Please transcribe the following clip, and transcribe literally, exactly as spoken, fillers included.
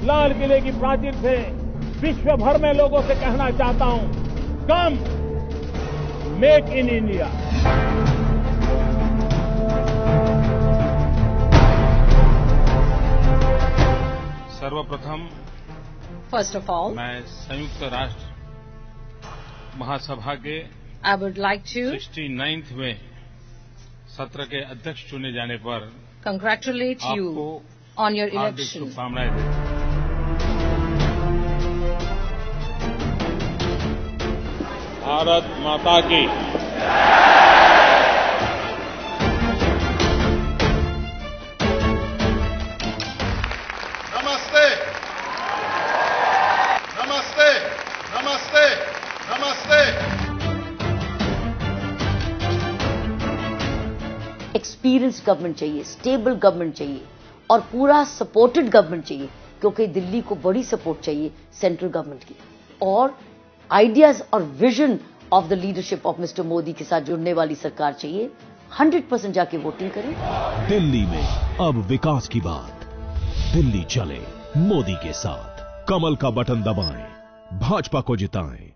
लाल किले की प्राचीर से विश्व भर में लोगों से कहना चाहता हूं, कम मेक इन इंडिया। सर्वप्रथम फर्स्ट ऑफ ऑल मैं संयुक्त राष्ट्र महासभा के I would like to sixty ninth में सत्र के अध्यक्ष चुने जाने पर congratulate you on your election. शुभकामनाएं देता हूं। भारत माता की। नमस्ते नमस्ते नमस्ते नमस्ते। एक्सपीरियंस गवर्नमेंट चाहिए, स्टेबल गवर्नमेंट चाहिए और पूरा सपोर्टेड गवर्नमेंट चाहिए, क्योंकि दिल्ली को बड़ी सपोर्ट चाहिए सेंट्रल गवर्नमेंट की। और आइडियाज और vision of the leadership of mister Modi के साथ जुड़ने वाली सरकार चाहिए। हंड्रेड परसेंट जाके वोटिंग करें। दिल्ली में अब विकास की बात। दिल्ली चले मोदी के साथ। कमल का बटन दबाएं, भाजपा को जिताएं।